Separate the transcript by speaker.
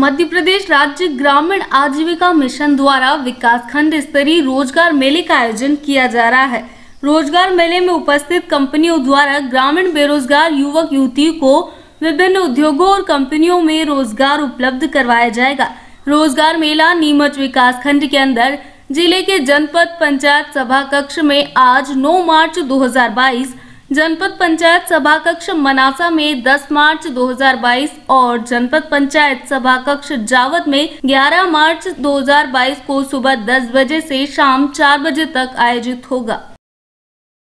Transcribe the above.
Speaker 1: मध्य प्रदेश राज्य ग्रामीण आजीविका मिशन द्वारा विकासखंड स्तरीय रोजगार मेले का आयोजन किया जा रहा है। रोजगार मेले में उपस्थित कंपनियों द्वारा ग्रामीण बेरोजगार युवक युवतियों को विभिन्न उद्योगों और कंपनियों में रोजगार उपलब्ध करवाया जाएगा। रोजगार मेला नीमच विकास खंड के अंदर जिले के जनपद पंचायत सभा कक्ष में आज 9 मार्च 2022, जनपद पंचायत सभा कक्ष मनासा में 10 मार्च 2022 और जनपद पंचायत सभा कक्ष जावद में 11 मार्च 2022 को सुबह 10 बजे से शाम 4 बजे तक आयोजित होगा।